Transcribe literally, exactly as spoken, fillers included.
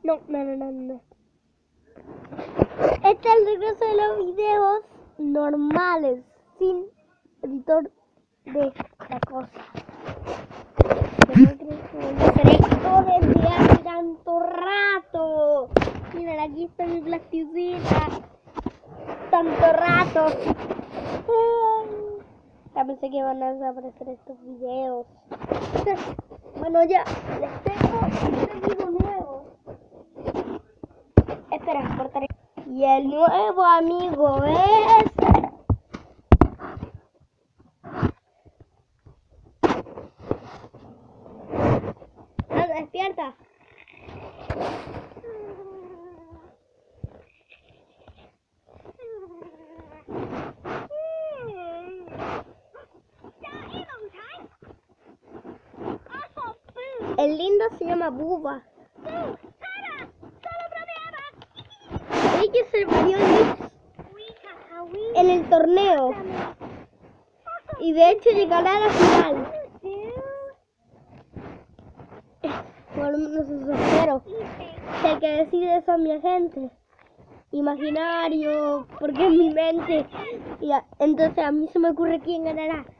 No, no, no, no, no. Este es el regreso de los videos normales, sin editor de la cosa. Yo creo que voy a hacer esto desde hace tanto rato. Miren, aquí está mi plasticina. Tanto rato. Ya pensé que van a desaparecer estos videos. Bueno, ya les tengo un video nuevo. Espera, cortaré. Y el nuevo amigo es... ¡No, despierta! El lindo se llama Buba. Hay que ser varios en el torneo. Y de hecho llegará a la final. Por lo menos eso espero. El que decide eso es mi agente. Imaginario, porque es mi mente. Y a, entonces a mí se me ocurre quién ganará.